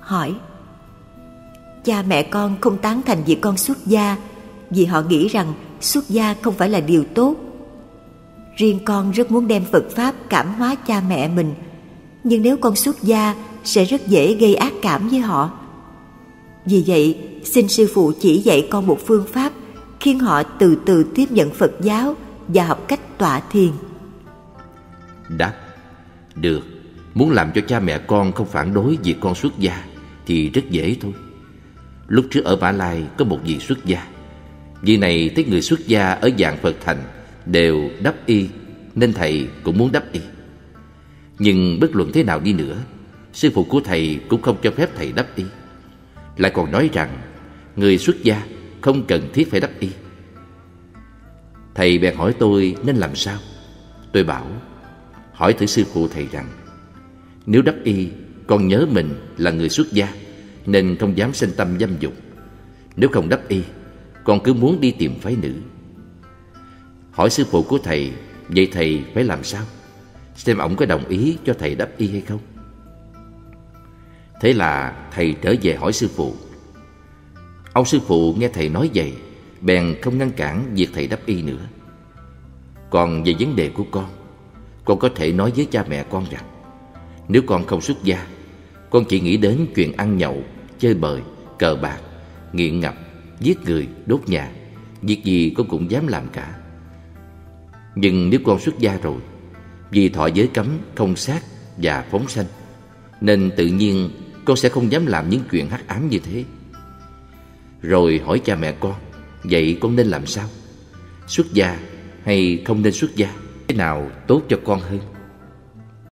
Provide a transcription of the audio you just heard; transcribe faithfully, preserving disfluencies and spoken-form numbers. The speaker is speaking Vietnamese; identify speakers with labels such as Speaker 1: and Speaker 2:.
Speaker 1: hỏi: cha mẹ con không tán thành việc con xuất gia vì họ nghĩ rằng xuất gia không phải là điều tốt. Riêng con rất muốn đem Phật Pháp cảm hóa cha mẹ mình, nhưng nếu con xuất gia sẽ rất dễ gây ác cảm với họ. Vì vậy, xin sư phụ chỉ dạy con một phương pháp khiến họ từ từ tiếp nhận Phật giáo và học cách tọa thiền.
Speaker 2: Đáp: được, muốn làm cho cha mẹ con không phản đối việc con xuất gia thì rất dễ thôi. Lúc trước ở Mã Lai có một vị xuất gia. Vị này thấy người xuất gia ở dạng Phật thành đều đắp y, nên thầy cũng muốn đắp y. Nhưng bất luận thế nào đi nữa, sư phụ của thầy cũng không cho phép thầy đắp y, lại còn nói rằng người xuất gia không cần thiết phải đắp y. Thầy bèn hỏi tôi nên làm sao. Tôi bảo: hỏi thử sư phụ thầy rằng, nếu đắp y, con nhớ mình là người xuất gia nên không dám sinh tâm dâm dục. Nếu không đắp y, con cứ muốn đi tìm phái nữ. Hỏi sư phụ của thầy, vậy thầy phải làm sao? Xem ổng có đồng ý cho thầy đắp y hay không. Thế là thầy trở về hỏi sư phụ. Ông sư phụ nghe thầy nói vậy, bèn không ngăn cản việc thầy đắp y nữa. Còn về vấn đề của con, con có thể nói với cha mẹ con rằng, nếu con không xuất gia, con chỉ nghĩ đến chuyện ăn nhậu, chơi bời, cờ bạc, nghiện ngập, giết người, đốt nhà, việc gì con cũng dám làm cả. Nhưng nếu con xuất gia rồi, vì thọ giới cấm không sát và phóng sanh, nên tự nhiên con sẽ không dám làm những chuyện hắc ám như thế. Rồi hỏi cha mẹ con, vậy con nên làm sao? Xuất gia hay không nên xuất gia? Thế nào tốt cho con hơn?